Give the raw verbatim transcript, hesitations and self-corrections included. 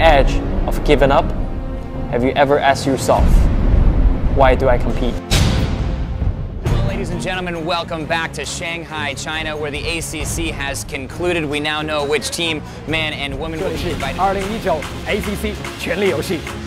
edge of giving up? Have you ever asked yourself, why do I compete? Well, ladies and gentlemen, welcome back to Shanghai, China, where the A C C has concluded. We now know which team, man and woman, will be invited. 二零一九 A C C 权力游戏。